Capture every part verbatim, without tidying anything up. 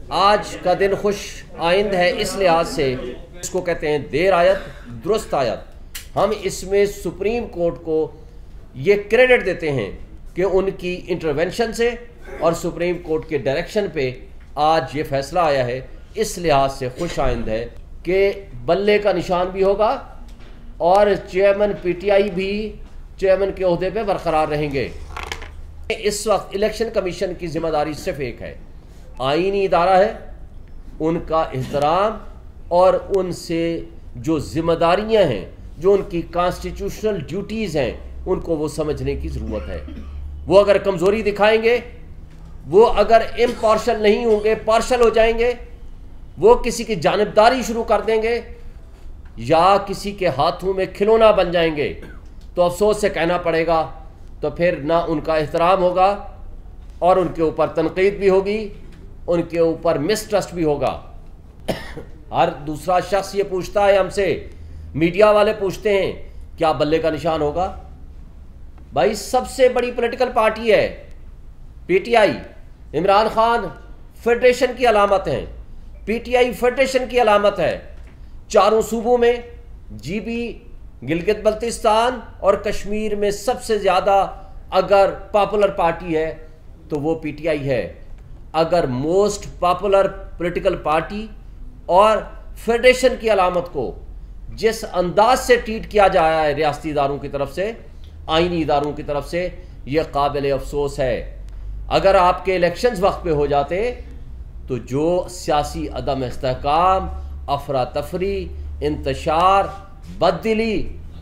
आज का दिन खुश आइंद है इस लिहाज से, इसको कहते हैं देर आयत दुरुस्त आयत। हम इसमें सुप्रीम कोर्ट को ये क्रेडिट देते हैं कि उनकी इंटरवेंशन से और सुप्रीम कोर्ट के डायरेक्शन पे आज ये फैसला आया है। इस लिहाज से खुश आइंद है कि बल्ले का निशान भी होगा और चेयरमैन पीटीआई भी चेयरमैन के ओहदे पे बरकरार रहेंगे। इस वक्त इलेक्शन कमीशन की जिम्मेदारी सिर्फ एक है, आईनी इदारा है, उनका एहतराम और उनसे जो जिम्मेदारियां हैं, जो उनकी कॉन्स्टिट्यूशनल ड्यूटीज़ हैं, उनको वो समझने की ज़रूरत है। वो अगर कमज़ोरी दिखाएंगे, वो अगर इम्पार्शल नहीं होंगे, पार्शल हो जाएंगे, वो किसी की जानिबदारी शुरू कर देंगे या किसी के हाथों में खिलौना बन जाएंगे, तो अफसोस से कहना पड़ेगा, तो फिर ना उनका एहतराम होगा और उनके ऊपर तनकीद भी होगी, उनके ऊपर मिसट्रस्ट भी होगा। हर दूसरा शख्स ये पूछता है हमसे, मीडिया वाले पूछते हैं क्या बल्ले का निशान होगा? भाई सबसे बड़ी पॉलिटिकल पार्टी है पीटीआई, इमरान खान फेडरेशन की अलामत है, पीटीआई फेडरेशन की अलामत है। चारों सूबों में जीबी, गिलगित बल्तिस्तान और कश्मीर में सबसे ज़्यादा अगर पॉपुलर पार्टी है तो वो पीटीआई है। अगर मोस्ट पॉपुलर पॉलिटिकल पार्टी और फेडरेशन की अलामत को जिस अंदाज से ट्रीट किया जा रहा है रियासती इदारों की तरफ से, आईनी इदारों की तरफ से, यह काबिल अफसोस है। अगर आपके इलेक्शंस वक्त पे हो जाते तो जो सियासी अदम इस्तेहकाम, अफरा तफरी, इंतशार, बददिली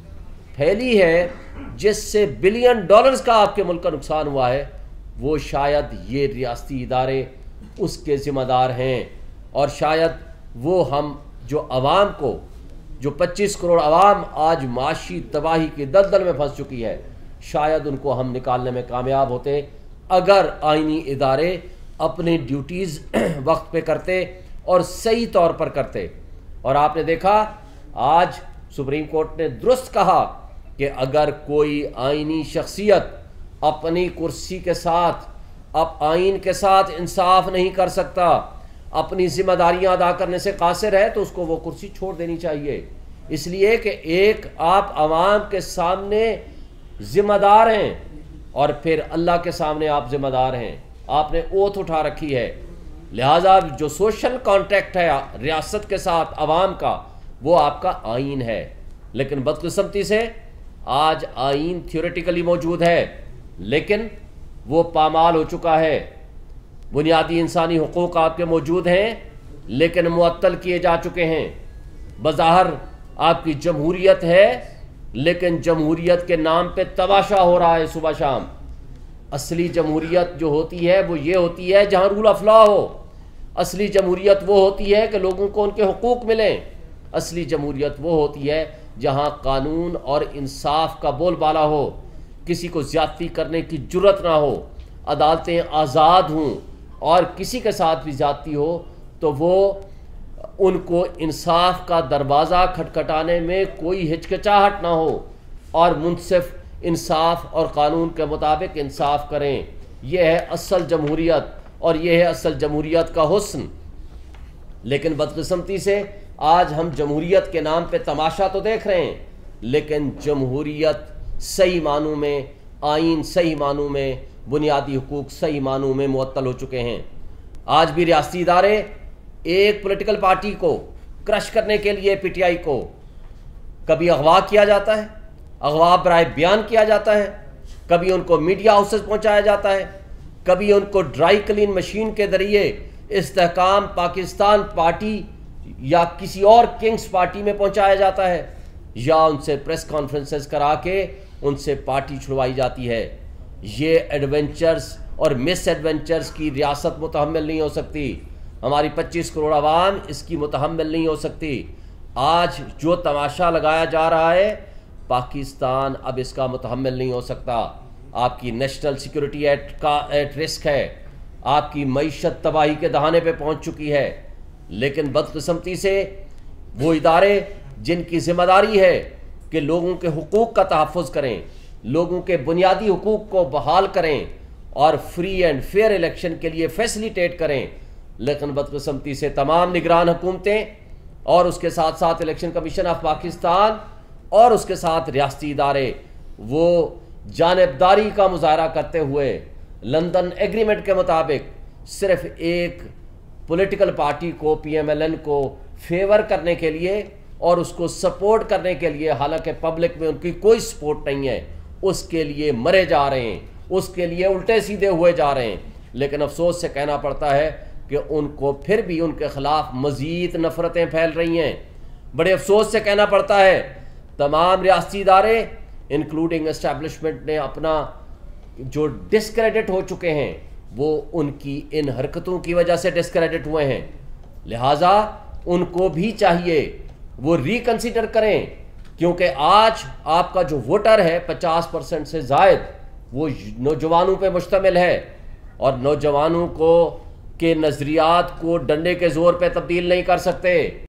फैली है, जिससे बिलियन डॉलर्स का आपके मुल्क का नुकसान हुआ है, वो शायद ये रियासती इदारे उसके ज़िम्मेदार हैं। और शायद वो हम जो अवाम को, जो पच्चीस करोड़ अवाम आज माशी तबाही की दलदल में फंस चुकी है, शायद उनको हम निकालने में कामयाब होते अगर आईनी इदारे अपनी ड्यूटीज़ वक्त पे करते और सही तौर पर करते। और आपने देखा आज सुप्रीम कोर्ट ने दुरुस्त कहा कि अगर कोई आईनी शख्सियत अपनी कुर्सी के साथ, अब आइन के साथ इंसाफ नहीं कर सकता, अपनी जिम्मेदारियां अदा करने से कासिर है, तो उसको वो कुर्सी छोड़ देनी चाहिए। इसलिए कि एक आप आवाम के सामने जिम्मेदार हैं और फिर अल्लाह के सामने आप जिम्मेदार हैं, आपने ओथ उठा रखी है। लिहाजा जो सोशल कॉन्ट्रैक्ट है रियासत के साथ अवाम का, वो आपका आइन है। लेकिन बदकिस्मती से आज आइन थियोरेटिकली मौजूद है लेकिन वो पामाल हो चुका है। बुनियादी इंसानी हुकूक आपके मौजूद हैं लेकिन मुअत्तल किए जा चुके हैं। बज़ाहिर आपकी जमहूरियत है लेकिन जमहूरियत के नाम पे तमाशा हो रहा है सुबह शाम। असली जमहूरियत जो होती है वो ये होती है जहाँ रूल ऑफ लॉ हो। असली जमहूरियत वो होती है कि लोगों को उनके हुकूक मिलें। असली जमहूरियत वो होती है जहाँ कानून और इंसाफ का बोलबाला हो, किसी को ज़्यादती करने की जुर्रत ना हो, अदालतें आज़ाद हों और किसी के साथ भी ज़्यादती हो तो वो उनको इंसाफ का दरवाज़ा खटखटाने में कोई हिचकिचाहट ना हो और मुनसिफ इंसाफ और कानून के मुताबिक इंसाफ करें। यह है असल जमहूरियत और यह है असल जमहूरियत का हुस्न। लेकिन बदकिस्मती से आज हम जमहूरियत के नाम पे तमाशा तो देख रहे हैं, लेकिन जमहूरियत सही मानों में, आइन सही मानों में, बुनियादी हुकूक सही मानों में मुअत्तल हो चुके हैं। आज भी रियासती इदारे एक पॉलिटिकल पार्टी को क्रश करने के लिए पीटीआई को कभी अगवा किया जाता है, अगवा बराए बयान किया जाता है, कभी उनको मीडिया हाउसेस पहुंचाया जाता है, कभी उनको ड्राई क्लीन मशीन के जरिए इस्तेहकाम पाकिस्तान पार्टी या किसी और किंग्स पार्टी में पहुंचाया जाता है, या उनसे प्रेस कॉन्फ्रेंसेस करा के उनसे पार्टी छुड़वाई जाती है। ये एडवेंचर्स और मिस एडवेंचर्स की रियासत मुतहम्मिल नहीं हो सकती। हमारी पच्चीस करोड़ आवाम इसकी मुतहम्मिल नहीं हो सकती। आज जो तमाशा लगाया जा रहा है, पाकिस्तान अब इसका मुतहम्मिल नहीं हो सकता। आपकी नेशनल सिक्योरिटी एट का एट रिस्क है, आपकी मईशत तबाही के दहाने पे पहुंच चुकी है। लेकिन बदकिस्मती से वो इदारे जिनकी जिम्मेदारी है कि लोगों के हुकूक का तहफ़्फ़ुज़ करें, लोगों के बुनियादी हुकूक को बहाल करें और फ्री एंड फेयर इलेक्शन के लिए फैसिलिटेट करें, लेकिन बदकिस्मती से तमाम निगरान हुकूमतें और उसके साथ साथ इलेक्शन कमीशन ऑफ पाकिस्तान और उसके साथ रियासती इदारे वो जानिबदारी का मुजाहरा करते हुए लंदन एग्रीमेंट के मुताबिक सिर्फ एक पॉलिटिकल पार्टी को, पी एम एल एन को फेवर करने के लिए और उसको सपोर्ट करने के लिए, हालांकि पब्लिक में उनकी कोई सपोर्ट नहीं है, उसके लिए मरे जा रहे हैं, उसके लिए उल्टे सीधे हुए जा रहे हैं। लेकिन अफसोस से कहना पड़ता है कि उनको फिर भी उनके खिलाफ मजीद नफरतें फैल रही हैं। बड़े अफसोस से कहना पड़ता है तमाम रियासती इदारे इंक्लूडिंग एस्टैब्लिशमेंट ने अपना जो डिस्क्रेडिट हो चुके हैं वो उनकी इन हरकतों की वजह से डिस्क्रेडिट हुए हैं। लिहाजा उनको भी चाहिए वो रिकंसिडर करें, क्योंकि आज आपका जो वोटर है पचास परसेंट से ज़ायद वो नौजवानों पे मुश्तमिल है और नौजवानों को के नज़रियात को डंडे के ज़ोर पे तब्दील नहीं कर सकते।